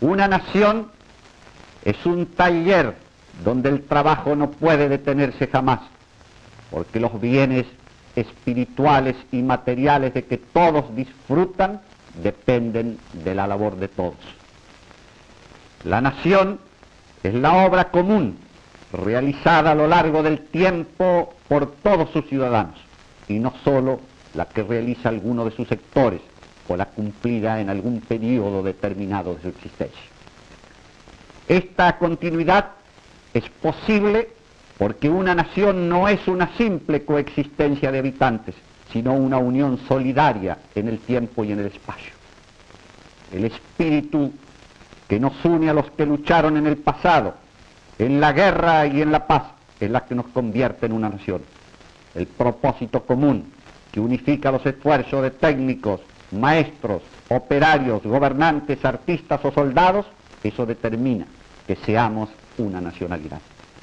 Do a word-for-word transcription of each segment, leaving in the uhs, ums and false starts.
Una nación es un taller donde el trabajo no puede detenerse jamás, porque los bienes espirituales y materiales de que todos disfrutan dependen de la labor de todos. La nación es la obra común realizada a lo largo del tiempo por todos sus ciudadanos, y no solo la que realiza alguno de sus sectores o la cumplida en algún periodo determinado de su existencia. Esta continuidad es posible porque una nación no es una simple coexistencia de habitantes, sino una unión solidaria en el tiempo y en el espacio. El espíritu que nos une a los que lucharon en el pasado, en la guerra y en la paz, es la que nos convierte en una nación. El propósito común que unifica los esfuerzos de técnicos, maestros, operarios, gobernantes, artistas o soldados, eso determina que seamos una nacionalidad.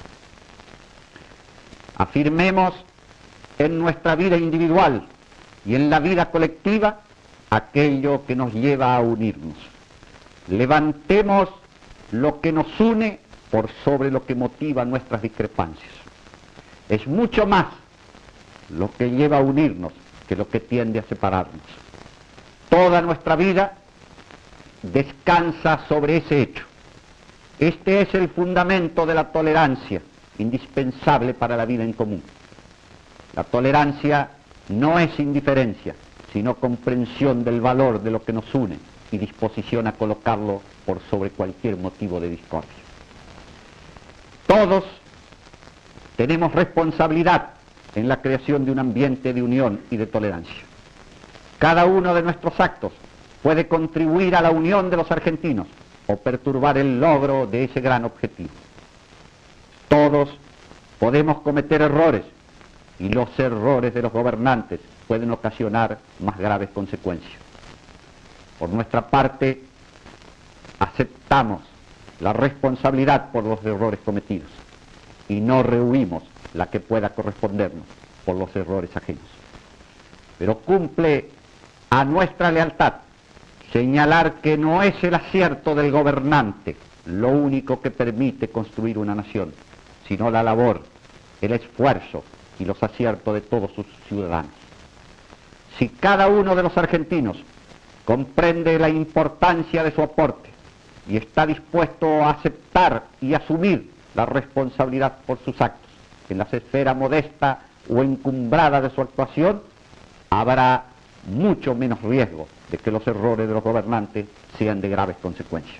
Afirmemos en nuestra vida individual y en la vida colectiva aquello que nos lleva a unirnos. Levantemos lo que nos une por sobre lo que motiva nuestras discrepancias. Es mucho más lo que lleva a unirnos que lo que tiende a separarnos. Toda nuestra vida descansa sobre ese hecho. Este es el fundamento de la tolerancia, indispensable para la vida en común. La tolerancia no es indiferencia, sino comprensión del valor de lo que nos une y disposición a colocarlo por sobre cualquier motivo de discordia. Todos tenemos responsabilidad en la creación de un ambiente de unión y de tolerancia. Cada uno de nuestros actos puede contribuir a la unión de los argentinos o perturbar el logro de ese gran objetivo. Todos podemos cometer errores y los errores de los gobernantes pueden ocasionar más graves consecuencias. Por nuestra parte, aceptamos la responsabilidad por los errores cometidos y no rehuimos la que pueda correspondernos por los errores ajenos. Pero cumple a nuestra lealtad señalar que no es el acierto del gobernante lo único que permite construir una nación, sino la labor, el esfuerzo y los aciertos de todos sus ciudadanos. Si cada uno de los argentinos comprende la importancia de su aporte y está dispuesto a aceptar y asumir la responsabilidad por sus actos en la esfera modesta o encumbrada de su actuación, habrá mucho menos riesgo de que los errores de los gobernantes sean de graves consecuencias.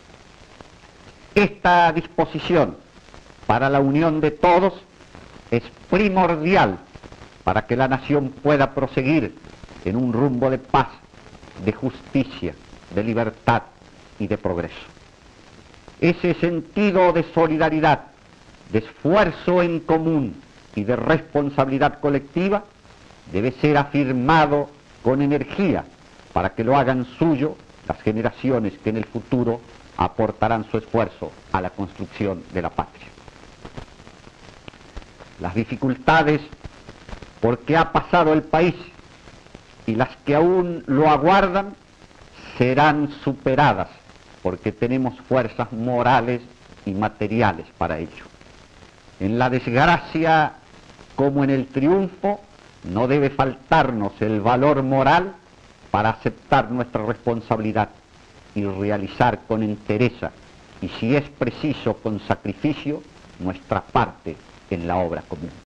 Esta disposición para la unión de todos es primordial para que la nación pueda proseguir en un rumbo de paz, de justicia, de libertad y de progreso. Ese sentido de solidaridad, de esfuerzo en común y de responsabilidad colectiva debe ser afirmado con energía para que lo hagan suyo las generaciones que en el futuro aportarán su esfuerzo a la construcción de la patria. Las dificultades por que ha pasado el país y las que aún lo aguardan serán superadas porque tenemos fuerzas morales y materiales para ello. En la desgracia como en el triunfo no debe faltarnos el valor moral para aceptar nuestra responsabilidad y realizar con entereza y si es preciso con sacrificio nuestra parte en la obra común.